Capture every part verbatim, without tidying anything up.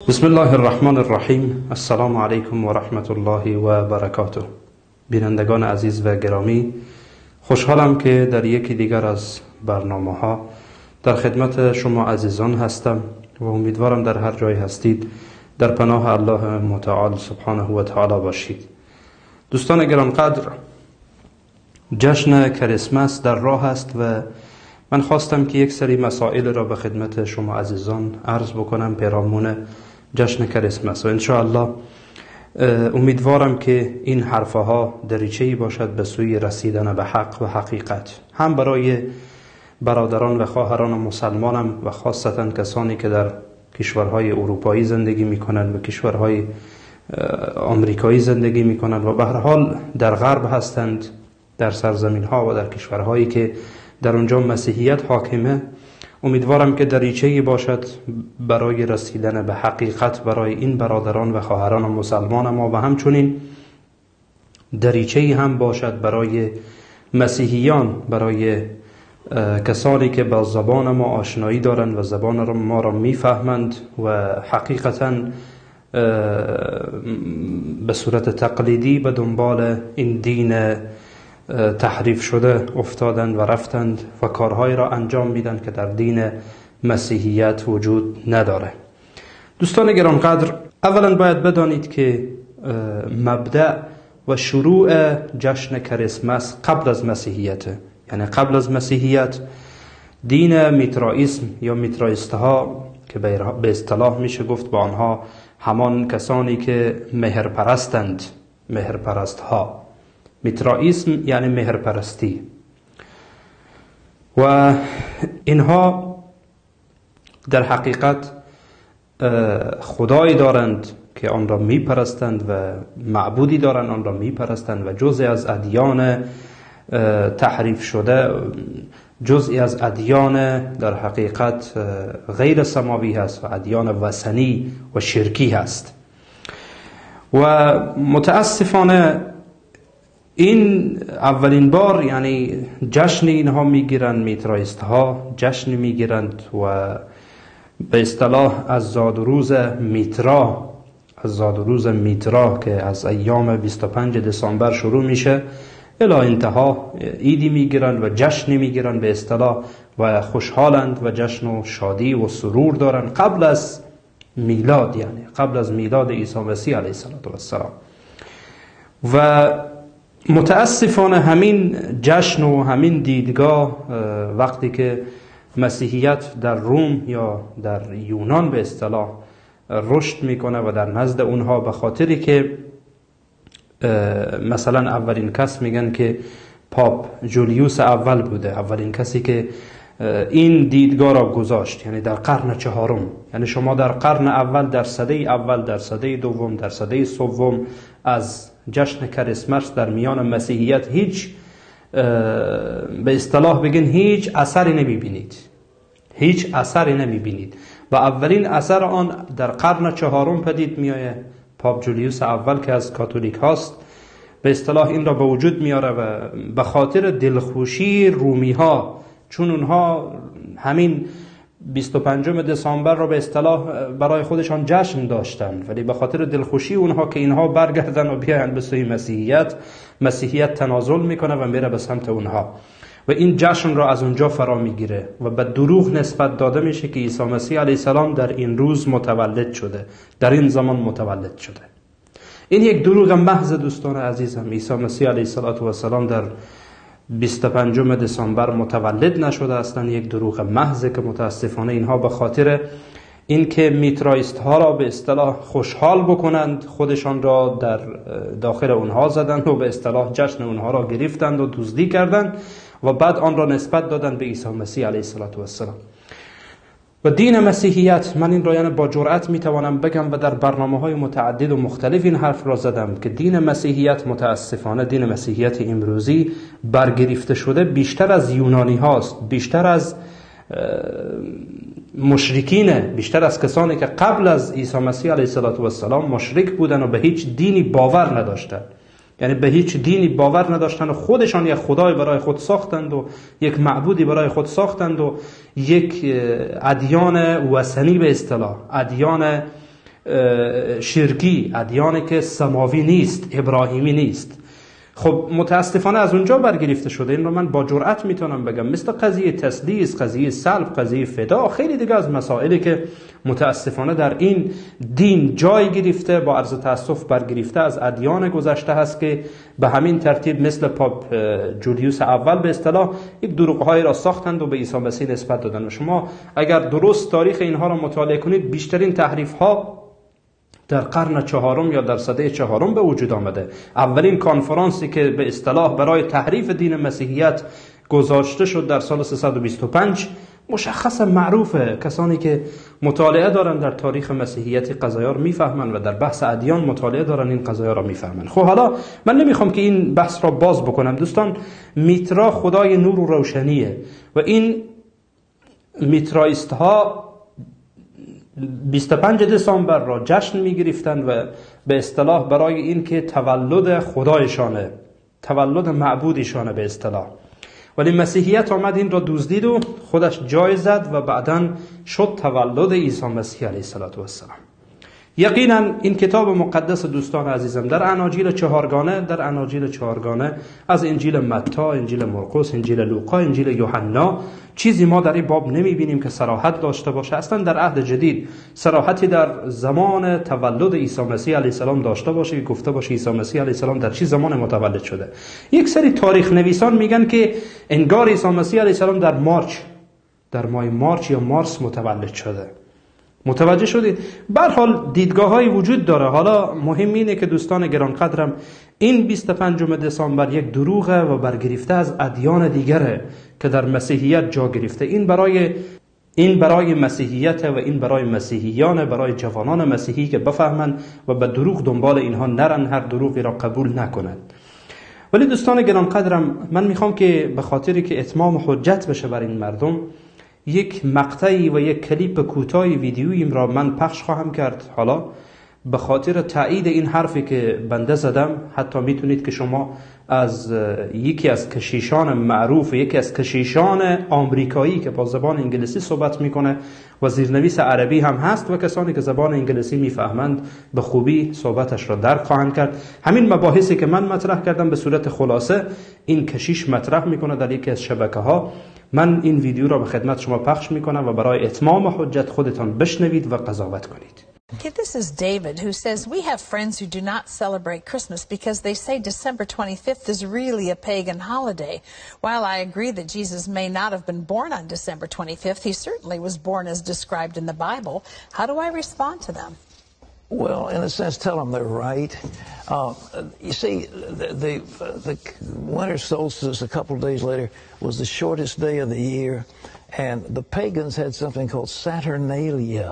بسم الله الرحمن الرحیم. السلام علیکم و رحمت الله و برکاته. بینندگان عزیز و گرامی، خوشحالم که در یکی دیگر از برنامه ها در خدمت شما عزیزان هستم و امیدوارم در هر جای هستید در پناه الله متعال سبحانه و تعالی باشید. دوستان گرانقدر، جشن کریسمس در راه است و من خواستم که یک سری مسائل را به خدمت شما عزیزان عرض بکنم پیرامون جشن کریسمس و انشاءالله امیدوارم که این حرفها دریچه‌ای باشد به سوی رسیدن به حق و حقیقت، هم برای برادران و خواهران مسلمانم و خاصتا کسانی که در کشورهای اروپایی زندگی میکنند و کشورهای آمریکایی زندگی میکنند و به هر حال در غرب هستند، در سرزمین ها و در کشورهایی که در اونجا مسیحیت حاکمه. امیدوارم که دریچه‌ای باشد برای رسیدن به حقیقت برای این برادران و خواهران مسلمان ما و همچنین دریچه‌ای هم باشد برای مسیحیان، برای کسانی که با زبان ما آشنایی دارند و زبان ما را میفهمند و حقیقتاً به صورت تقلیدی به دنبال این دین تحریف شده افتادند و رفتند و کارهایی را انجام میدن که در دین مسیحیت وجود نداره. دوستان گرانقدر، اولا باید بدانید که مبدأ و شروع جشن کریسمس قبل از مسیحیت، یعنی قبل از مسیحیت دین میترائیسم یا میترائیستها که به اصطلاح میشه گفت با آنها همان کسانی که مهرپرستند، مهرپرست ها. میترائیسم یعنی مهرپرستی و اینها در حقیقت خدایی دارند که آن را میپرستند و معبودی دارند آن را میپرستند و جزئی از ادیان تحریف شده، جزئی از ادیان در حقیقت غیر سماوی هست و ادیان وثنی و شرکی هست و متاسفانه این اولین بار یعنی جشن اینها میگیرند، میترائیست ها جشن میگیرند و به اصطلاح از زادروز میترا، از زادروز میترا که از ایام بیست و پنج دسامبر شروع میشه الی انتها عیدی میگیرند و جشن میگیرند به اصطلاح و خوشحالند و جشن و شادی و سرور دارند قبل از میلاد، یعنی قبل از میلاد عیسی مسیح علیه السلام. و متاسفانه همین جشن و همین دیدگاه وقتی که مسیحیت در روم یا در یونان به اصطلاح رشد میکنه و در نزد اونها به خاطری که مثلا اولین کس میگن که پاپ جولیوس اول بوده، اولین کسی که این دیدگاه را گذاشت، یعنی در قرن چهارم. یعنی شما در قرن اول، در سده اول، در سده دوم، در سده سوم از جشن کریسمس در میان مسیحیت هیچ به اصطلاح بگین هیچ اثری نمیبینید، هیچ اثری نمیبینید و اولین اثر آن در قرن چهارم پدید میآید. پاپ جولیوس اول که از کاتولیک هاست به اصطلاح این را به وجود میاره و به خاطر دلخوشی رومی ها، چون اونها همین بیست و پنجم دسامبر را به اصطلاح برای خودشان جشن داشتند، ولی به خاطر دلخوشی اونها که اینها برگردن و بیاین به سوی مسیحیت، مسیحیت تنازل میکنه و میره به سمت اونها و این جشن را از اونجا فرا میگیره و به دروغ نسبت داده میشه که عیسی مسیح علیه السلام در این روز متولد شده، در این زمان متولد شده. این یک دروغ محض دوستان عزیزم. عیسی مسیح علیه السلام در بیست و پنجم دسامبر متولد نشده، اصلا یک دروغ محض که متاسفانه اینها به خاطر اینکه میترائیست ها را به اصطلاح خوشحال بکنند خودشان را در داخل اونها زدند و به اصطلاح جشن اونها را گرفتند و دزدی کردند و بعد آن را نسبت دادند به عیسی مسیح علیه السلام. و دین مسیحیت، من این را یعنی با جرأت میتوانم بگم و در برنامه‌های متعدد و مختلف این حرف را زدم که دین مسیحیت متاسفانه دین مسیحیت امروزی برگرفته شده بیشتر از یونانی هاست، بیشتر از مشرکینه، بیشتر از کسانی که قبل از عیسی مسیح علیه السلام مشرک بودن و به هیچ دینی باور نداشتند. یعنی به هیچ دینی باور نداشتن و خودشان یک خدای برای خود ساختند و یک معبودی برای خود ساختند و یک ادیان وثنی به اصطلاح، ادیان شرکی، ادیانی که سماوی نیست، ابراهیمی نیست. خب متاسفانه از اونجا برگرفته شده. این رو من با جرأت میتونم بگم، مثل قضیه تسلیس، قضیه سلب، قضیه فدا، خیلی دیگه از مسائلی که متاسفانه در این دین جای گرفته، با عرض تاسف برگرفته از ادیان گذشته هست که به همین ترتیب مثل پاپ جولیوس اول به اصطلاح یک دروغ‌هایی را ساختند و به عیسی مسیح نسبت دادند. و شما اگر درست تاریخ اینها را مطالعه کنید، بیشترین تحریف‌ها در قرن چهارم یا در سده چهارم به وجود آمده. اولین کنفرانسی که به اصطلاح برای تحریف دین مسیحیت گذاشته شد در سال سیصد و بیست و پنج، مشخص معروفه. کسانی که مطالعه دارن در تاریخ مسیحیت قضایا رو میفهمن و در بحث ادیان مطالعه دارن این قضایا رو میفهمن. خب حالا من نمیخوام که این بحث را باز بکنم دوستان. میترا خدای نور و روشنیه و این میترایست ها بیست و پنج دسامبر را جشن میگرفتند و به اصطلاح برای این که تولد خدایشانه، تولد معبودشانه به اصطلاح. ولی مسیحیت آمد این را دزدید و خودش جای زد و بعداً شد تولد عیسی مسیح علیه السلام. یقینا این کتاب مقدس دوستان عزیزم در اناجیل چهارگانه، در اناجیل چهارگانه از انجیل متی، انجیل مرقس، انجیل لوقا، انجیل یوحنا، چیزی ما در این باب نمیبینیم که صراحت داشته باشه. اصلا در عهد جدید صراحتی در زمان تولد عیسی مسیح علیه السلام داشته باشه که گفته باشه عیسی مسیح علیه السلام در چه زمان متولد شده. یک سری تاریخ نویسان میگن که انگار عیسی مسیح علیه السلام در مارچ، در ماه مارچ یا مارس متولد شده. متوجه شدید؟ به هر حال دیدگاه‌های وجود داره. حالا مهم اینه که دوستان گرانقدرم این بیست و پنجم دسامبر یک دروغه و برگرفته از ادیان دیگره که در مسیحیت جا گرفته. این برای این برای مسیحیت و این برای مسیحیان، برای جوانان مسیحی که بفهمن و به دروغ دنبال اینها نرن، هر دروغی را قبول نکنند. ولی دوستان گرانقدرم من میخوام که به خاطری که اتمام حجت بشه بر این مردم، یک مقطعی و یک کلیپ کوتاه ویدیوییم را من پخش خواهم کرد. حالا به خاطر تایید این حرفی که بنده زدم، حتی میتونید که شما از یکی از کشیشان معروف، یکی از کشیشان آمریکایی که با زبان انگلیسی صحبت میکنه و زیرنویس عربی هم هست و کسانی که زبان انگلیسی میفهمند به خوبی صحبتش را درک خواهند کرد. همین مباحثی که من مطرح کردم به صورت خلاصه این کشیش مطرح میکنه در یکی از شبکه ها. من این ویدیو را به خدمت شما پخش میکنم و برای اتمام حجت خودتان بشنوید و قضاوت کنید. Okay, this is David who says, we have friends who do not celebrate Christmas because they say December twenty-fifth is really a pagan holiday. While I agree that Jesus may not have been born on December twenty-fifth, he certainly was born as described in the Bible. How do I respond to them? Well, in a sense, tell them they're right. Uh, you see, the, the, the winter solstice a couple of days later was the shortest day of the year, and the pagans had something called Saturnalia.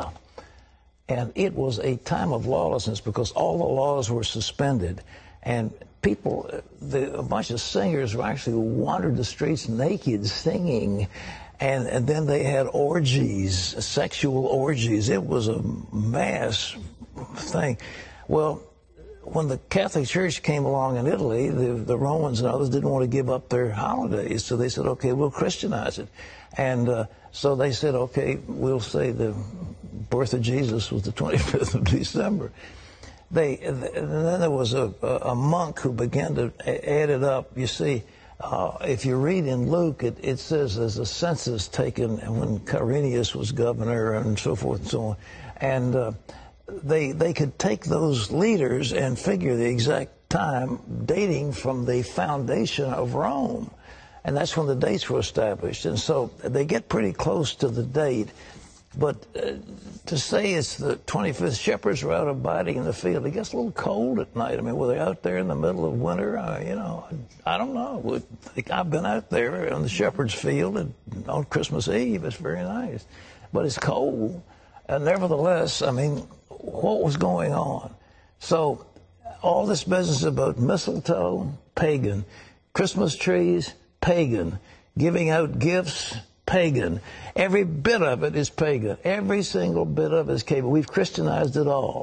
And it was a time of lawlessness because all the laws were suspended. And people, the, a bunch of singers actually wandered the streets naked singing. And, and then they had orgies, sexual orgies. It was a mass thing. Well, when the Catholic Church came along in Italy, the, the Romans and others didn't want to give up their holidays. So they said, okay, we'll Christianize it. And uh, so they said, okay, we'll say the birth of Jesus was the twenty-fifth of December. They, and then there was a, a monk who began to add it up. You see, uh, if you read in Luke, it, it says there's a census taken when Quirinius was governor and so forth and so on. And uh, they, they could take those leaders and figure the exact time dating from the foundation of Rome. And that's when the dates were established. And so they get pretty close to the date. But uh, to say it's the twenty-fifth, shepherds were out abiding in the field. It gets a little cold at night. I mean, were they out there in the middle of winter? Uh, you know, I don't know. I've been out there on the shepherd's field and on Christmas Eve. It's very nice. But it's cold. And nevertheless, I mean, what was going on? So all this business about mistletoe, pagan. Christmas trees, pagan. Giving out gifts, pagan. Every bit of it is pagan. Every single bit of it is pagan. We've Christianized it all.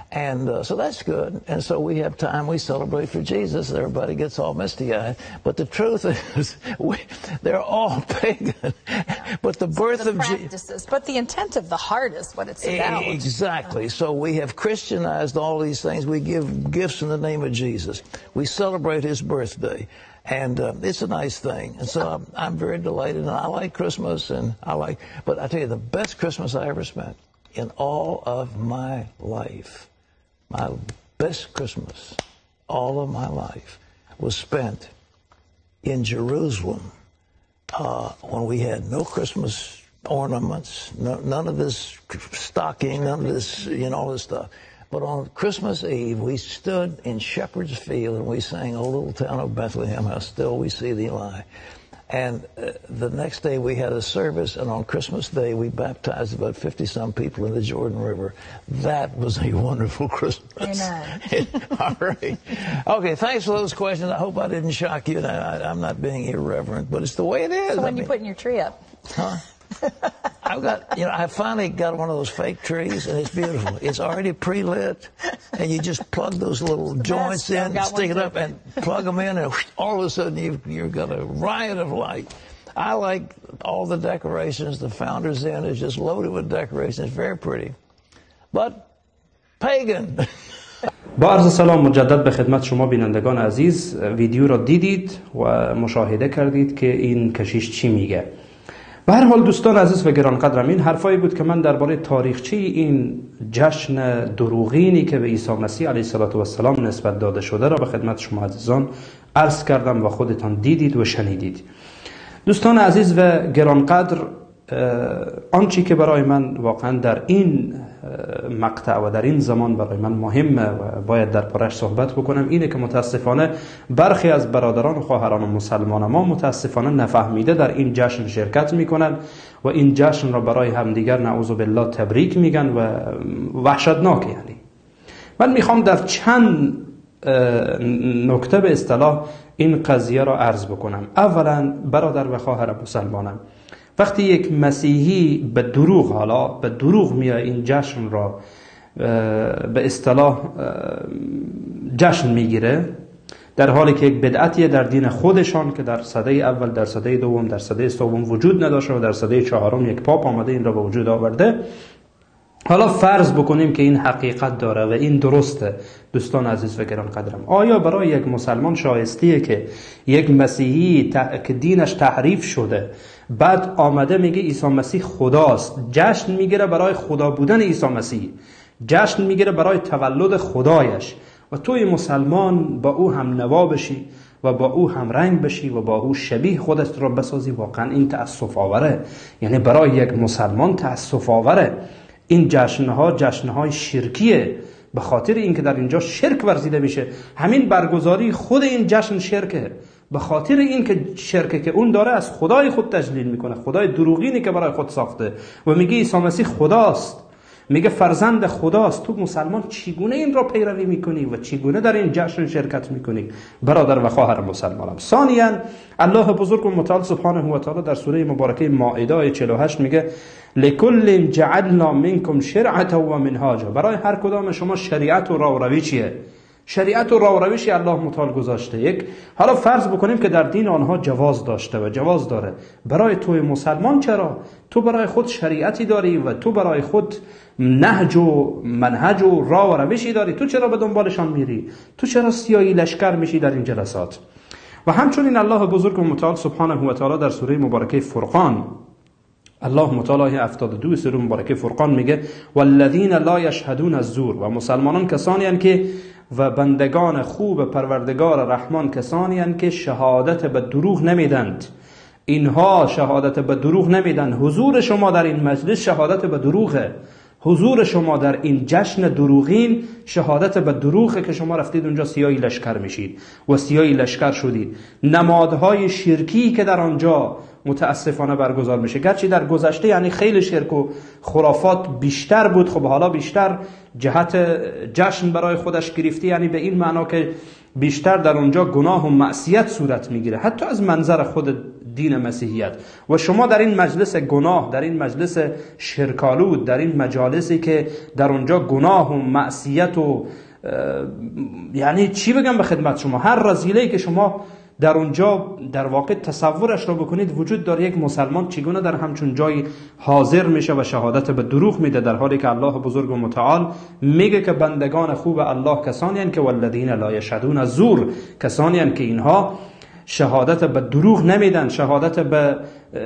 And uh, so that's good. And so we have time, we celebrate for Jesus. Everybody gets all misty-eyed. But the truth is, we, they're all pagan. But the birth the of Jesus. But the intent of the heart is what it's about. Exactly. So we have Christianized all these things. We give gifts in the name of Jesus. We celebrate his birthday. And uh, it's a nice thing. And so I'm, I'm very delighted. And I like Christmas. And I like, but I tell you, the best Christmas I ever spent in all of my life, my best Christmas, all of my life, was spent in Jerusalem uh, when we had no Christmas ornaments, no, none of this stocking, none of this, you know, all this stuff. But on Christmas Eve, we stood in Shepherd's Field and we sang, "O little town of Bethlehem, how still we see thee lie." And uh, the next day we had a service, and on Christmas Day we baptized about fifty-some people in the Jordan River. That was a wonderful Christmas. Amen. All right. Okay, thanks for those questions. I hope I didn't shock you. I, I'm not being irreverent, but it's the way it is. So when I mean, you're putting your tree up. Huh? I've got, you know, I finally got one of those fake trees, and it's beautiful. It's already pre-lit, and you just plug those little joints in, stick it up, and plug them in, and whoosh, all of a sudden you've, you've got a riot of light. I like all the decorations. The Founder's Inn is just loaded with decorations. It's very pretty. But pagan. با عرض سلام مجدد به خدمت شما بینندگان عزیز. ویدیو را دیدید و مشاهده کردید که این کشیش چی میگه. به هر حال دوستان عزیز و گرانقدرم، این حرفایی بود که من درباره تاریخچه این جشن دروغینی که به عیسی مسیح علیه السلام نسبت داده شده را به خدمت شما عزیزان عرض کردم و خودتان دیدید و شنیدید. دوستان عزیز و گرانقدر، آنچه که برای من واقعا در این مقطع و در این زمان برای من مهمه و باید در پارش صحبت بکنم اینه که متاسفانه برخی از برادران و خواهران و مسلمان ما متاسفانه نفهمیده در این جشن شرکت میکنن و این جشن را برای همدیگر نعوذ بالله تبریک میگن و وحشتناک. یعنی من میخوام در چند نکته به اصطلاح این قضیه را عرض بکنم. اولا برادر و خواهر مسلمانم، وقتی یک مسیحی به دروغ حالا به دروغ میاد این جشن را به اصطلاح جشن میگیره، در حالی که یک بدعتیه در دین خودشان که در سده اول، در سده دوم، در سده سوم وجود نداشته و در سده چهارم یک پاپ آمده این را به وجود آورده. حالا فرض بکنیم که این حقیقت داره و این درسته. دوستان عزیز و گرانقدرم، آیا برای یک مسلمان شایستیه که یک مسیحی که دینش تحریف شده بعد آمده میگه عیسی مسیح خداست، جشن میگیره برای خدا بودن عیسی مسیح، جشن میگیره برای تولد خدایش، و توی مسلمان با او هم نوا بشی و با او هم رنگ بشی و با او شبیه خودت را بسازی؟ واقعا این تأسف آوره. یعنی برای یک مسلمان تأسف آوره. این جشنها جشنهای شرکیه، به خاطر اینکه در اینجا شرک ورزیده میشه. همین برگزاری خود این جشن شرکه، به خاطر اینکه شرکه که اون داره از خدای خود تجلیل میکنه، خدای دروغینی که برای خود ساخته و میگه عیسی مسیح خداست، میگه فرزند خداست. تو مسلمان چگونه این را پیروی میکنی و چگونه در این جشن شرکت میکنی برادر و خواهر مسلمانم؟ ثانیاً الله بزرگ و متعال سبحانه و تعالی در سوره مبارکه مائده چهل و هشت میگه لکل جعلنا منکم شرعة و منهاجا. برای هر کدام شما شریعت و راهروی چیه؟ شریعت و راهرویشی الله متعال گذاشته. یک حالا فرض بکنیم که در دین آنها جواز داشته و جواز داره، برای توی مسلمان چرا؟ تو برای خود شریعتی داری و تو برای خود نهج و منهج و راه و روشی داری، تو چرا به دنبالشان میری؟ تو چرا سیاهی لشکر میشی در این جلسات؟ و همچنین الله بزرگ و متعال سبحانه و تعالی در سوره مبارکه فرقان، الله متعالی هفتاد و دو سوره مبارکه فرقان میگه والذین لا یشهدون الزور. و مسلمانان کسانی هستند که و بندگان خوب پروردگار رحمان کسانی هستند که شهادت به دروغ نمیدند. اینها شهادت به دروغ نمیدن. حضور شما در این مجلس شهادت به دروغه. حضور شما در این جشن دروغین شهادت به دروغه که شما رفتید اونجا سیاهی لشکر میشید و سیاهی لشکر شدید. نمادهای شرکی که در آنجا متاسفانه برگزار میشه، گرچه در گذشته یعنی خیلی شرک و خرافات بیشتر بود، خب حالا بیشتر جهت جشن برای خودش گرفتی، یعنی به این معنا که بیشتر در اونجا گناه و معصیت صورت میگیره. حتی از منظر خود دین مسیحیت. و شما در این مجلس گناه، در این مجلس شرکالود، در این مجالسی که در اونجا گناه و معصیت و یعنی چی بگم به خدمت شما، هر رذیله‌ای که شما در اونجا در واقع تصورش رو بکنید وجود داره، یک مسلمان چگونه در همچون جایی حاضر میشه و شهادت به دروغ میده، در حالی که الله بزرگ و متعال میگه که بندگان خوب الله کسانی هستند که والذین لا یشهدون الزور، کسانی هستند که اینها شهادت به دروغ نمیدن، شهادت به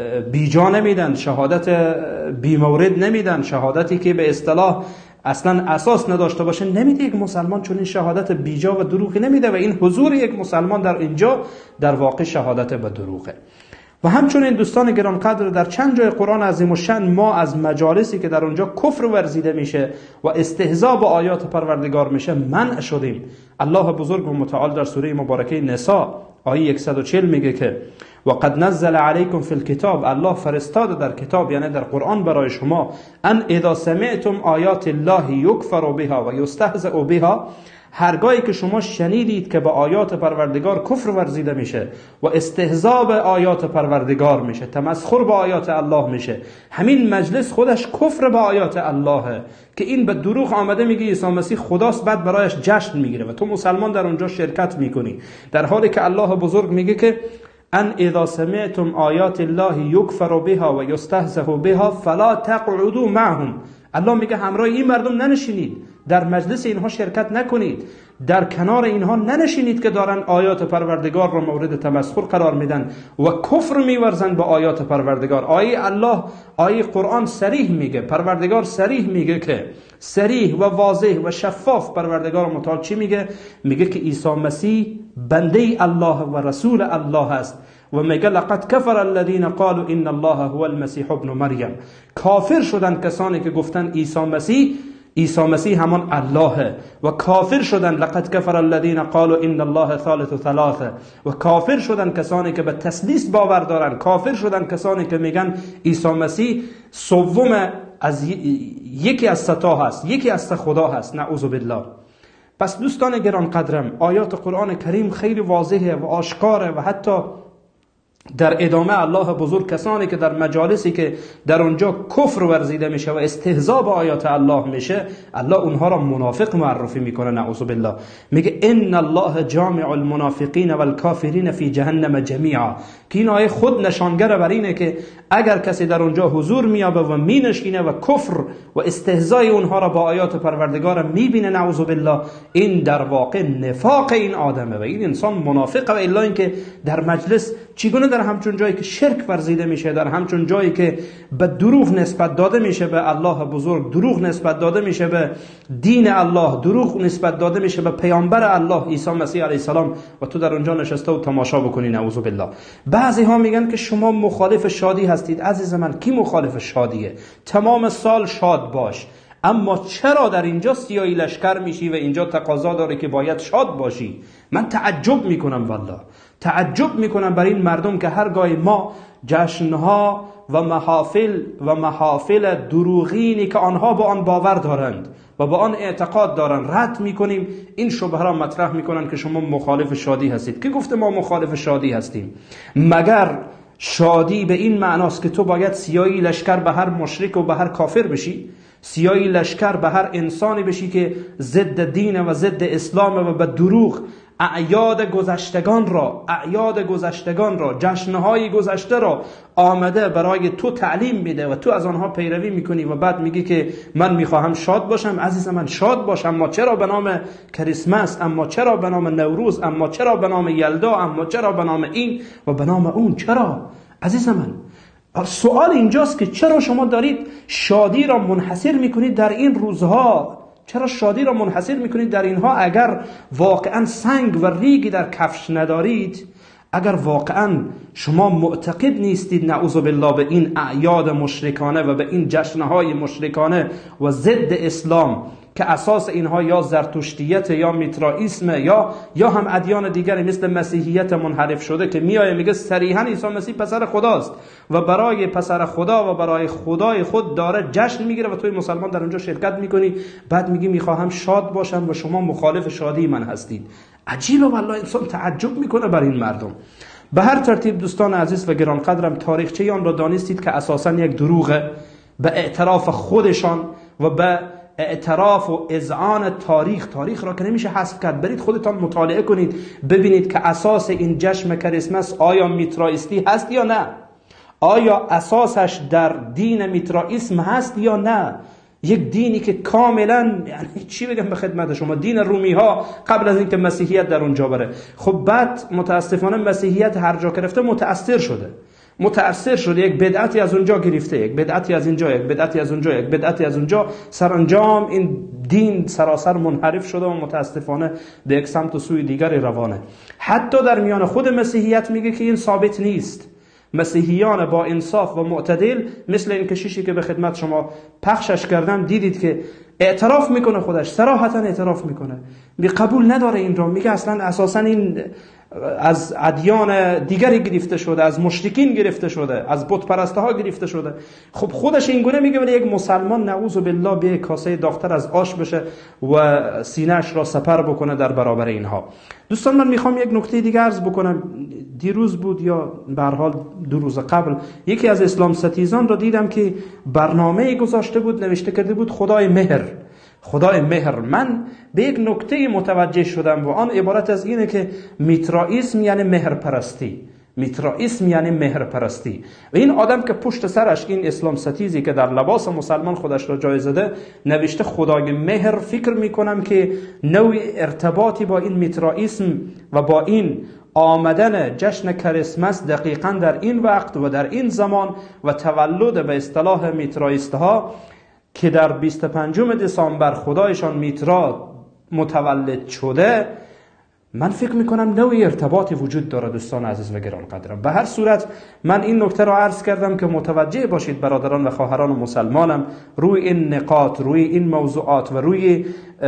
بیجا نمیدن، شهادت بی مورد نمیدن، شهادتی که به اصطلاح اصلا اساس نداشته باشه نمیده. یک مسلمان چون این شهادت بیجا و دروغی نمیده و این حضور یک مسلمان در اینجا در واقع شهادت به دروغه. و همچنین دوستان گرانقدر در چند جای قرآن عظیم الشأن ما از مجالسی که در اونجا کفر ورزیده میشه و استهزاء با آیات پروردگار میشه منع شدیم. الله بزرگ و متعال در سوره مبارکه نساء آیه صد و چهل میگه که وقد نزل علیکم فی الکتاب، الله فرستاده در کتاب یعنی در قرآن برای شما، ان اذا سمعتم آیات الله یکفر بها و یستهزأ بها، هرگاهی که شما شنیدید که با آیات پروردگار کفر ورزیده میشه و استهزاء به آیات پروردگار میشه، تمسخر با آیات الله میشه، همین مجلس خودش کفر به آیات اللهه که این به دروغ آمده میگه عیسی مسیح خداست، بعد برایش جشن میگیره و تو مسلمان در اونجا شرکت میکنی، در حالی که الله بزرگ میگه که ان اذا سمعتم آیات الله یکفر بها و یستهزأ بها فلا تقعدوا معهم. الله میگه همراه این مردم ننشینید، در مجلس اینها شرکت نکنید، در کنار اینها ننشینید که دارن آیات پروردگار را مورد تمسخر قرار میدن و کفر میورزن با آیات پروردگار. آیه الله، آیه قرآن صریح میگه، پروردگار صریح میگه که صریح و واضح و شفاف پروردگار متعال چی میگه؟ میگه که عیسی مسیح بنده الله و رسول الله است و میگه لقد کفر الذین قالوا ان الله هو المسیح ابن مریم. کافر شدن کسانی که گفتن عیسی مسیح عیسی مسیح همان اللهه و کافر شدن لقد کفر الذین قالوا ان الله ثالث ثلاثه، و کافر شدن کسانی که به تثلیث باور دارن، کافر شدن کسانی که میگن عیسی مسیح سوم از یکی از ستا هست، یکی از خدا هست، نعوذ بالله. پس دوستان گرانقدرم آیات قرآن کریم خیلی واضحه و آشکاره و حتی در ادامه الله بزرگ کسانی که در مجالسی که در اونجا کفر ورزیده میشه و استهزاء با آیات الله میشه، الله اونها را منافق معرفی میکنه، نعوذ بالله. میگه ان الله جامع المنافقین والکافرین فی جهنم جمیعا، که این آیه خود نشانگر بر اینه که اگر کسی در اونجا حضور میابه و مینشینه و کفر و استهزاء اونها را با آیات پروردگار میبینه، نعوذ بالله، این در واقع نفاق این آدمه و این انسان منافقه. و الا اینکه در مجلس چگونه در همچون جایی که شرک ورزیده میشه، در همچون جایی که به دروغ نسبت داده میشه به الله بزرگ، دروغ نسبت داده میشه به دین الله، دروغ نسبت داده میشه به پیامبر الله عیسی مسیح علیه السلام، و تو در اونجا نشسته و تماشا بکنی، نعوذ بالله. بعضی ها میگن که شما مخالف شادی هستید. عزیز من، کی مخالف شادیه؟ تمام سال شاد باش، اما چرا در اینجا سیاهی لشکر میشی و اینجا تقاضا داره که باید شاد باشی؟ من تعجب میکنم، والله تعجب میکنم بر این مردم که هرگاه ما جشنها و محافل و محافل دروغینی که آنها با آن باور دارند و با آن اعتقاد دارند رد میکنیم، این شبهه را مطرح میکنن که شما مخالف شادی هستید. کی گفته ما مخالف شادی هستیم؟ مگر شادی به این معناست که تو باید سیاهی لشکر به هر مشرک و به هر کافر بشی؟ سیاهی لشکر به هر انسانی بشی که ضد دین و ضد اسلام و به دروغ اعیاد گذشتگان را اعیاد گذشتگان را جشنهای گذشته را آمده برای تو تعلیم میده و تو از آنها پیروی میکنی و بعد میگی که من میخواهم شاد باشم؟ عزیز من، شاد باشم، اما چرا به نام کریسمس؟ اما چرا به نام نوروز؟ اما چرا به نام یلدا؟ اما چرا به نام این و به نام اون؟ چرا؟ عزیز من، سوال اینجاست که چرا شما دارید شادی را منحصر میکنید در این روزها؟ چرا شادی را منحصر میکنید در اینها؟ اگر واقعا سنگ و ریگی در کفش ندارید، اگر واقعا شما معتقد نیستید نعوذ بالله به این اعیاد مشرکانه و به این جشنهای مشرکانه و ضد اسلام که اساس اینها یا زرتشتیت یا میترائیسم یا یا هم ادیان دیگری مثل مسیحیت منحرف شده که میایه میگه صریحا عیسی مسیح پسر خداست و برای پسر خدا و برای خدای خود داره جشن میگیره و توی مسلمان در اونجا شرکت میکنی، بعد میگی میخواهم شاد باشم و شما مخالف شادی من هستید. عجیبه والله، انسان تعجب میکنه بر این مردم. به هر ترتیب دوستان عزیز و گرانقدرم، تاریخچه آن را دانستید که اساساً یک دروغه. به اعتراف خودشان و به اعتراف و اذعان تاریخ، تاریخ را که نمیشه حذف کرد، برید خودتان مطالعه کنید ببینید که اساس این جشن کریسمس آیا میترائیستی هست یا نه، آیا اساسش در دین میترائیسم هست یا نه. یک دینی که کاملا، یعنی چی بگم به خدمت شما، دین رومی ها قبل از اینکه مسیحیت در اونجا بره. خب بعد متاسفانه مسیحیت هر جا گرفته متأثر شده متأثر شده یک بدعتی از اونجا گرفته، یک بدعتی از اینجا، یک بدعتی از اونجا، یک بدعتی از اونجا، سرانجام این دین سراسر منحرف شده و متاسفانه به یک سمت و سوی دیگری روانه. حتی در میان خود مسیحیت میگه که این ثابت نیست. مسیحیان با انصاف و معتدل مثل این کشیشی که به خدمت شما پخشش کردم دیدید که اعتراف میکنه، خودش صراحتا اعتراف میکنه، بی قبول نداره این را، میگه اصلا اساسا این از ادیان دیگری گرفته شده، از مشرکین گرفته شده، از بت پرسته ها گرفته شده. خب خودش این گونه میگه، ولی یک مسلمان نعوذ بالله به کاسه داختر از آش بشه و سینه‌اش را سپر بکنه در برابر اینها. دوستان من میخوام یک نکته دیگه عرض بکنم. دیروز بود یا به هر حال دو روز قبل یکی از اسلام ستیزان را دیدم که برنامه گذاشته بود، نوشته کرده بود خدای مهر، خدای مهر. من به یک نکته متوجه شدم و آن عبارت از اینه که میترائیسم یعنی مهر پرستی. میترائیسم یعنی مهر پرستی. و این آدم که پشت سرش این اسلام ستیزی که در لباس مسلمان خودش را جای زده نوشته خدای مهر، فکر میکنم که نوع ارتباطی با این میترائیسم و با این آمدن جشن کریسمس دقیقاً در این وقت و در این زمان و تولد به اصطلاح میترائیست ها که در بیست و پنجم دسامبر خدایشان میترا متولد شده، من فکر میکنم نوعی ارتباطی وجود داره دوستان عزیز و گرانقدرم. به هر صورت من این نکته را عرض کردم که متوجه باشید برادران و خواهران و مسلمانم روی این نقاط، روی این موضوعات و روی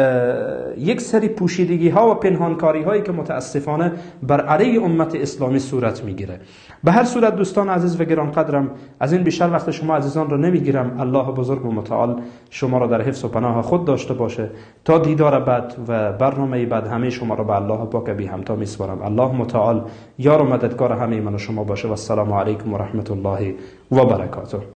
یک سری پوشیدگی ها و پنهانکاری هایی که متاسفانه بر علیه امت اسلامی صورت میگیره. به هر صورت دوستان عزیز و گرانقدرم، از این بیشتر وقت شما عزیزان را نمیگیرم. الله بزرگ و متعال شما را در حفظ و پناه خود داشته باشه. تا دیدار بعد و برنامه بعد همه شما را به الله پاک بی همتا میسپارم. الله متعال یار و مددگار همه من و شما باشه و السلام علیکم و رحمت الله و برکاته.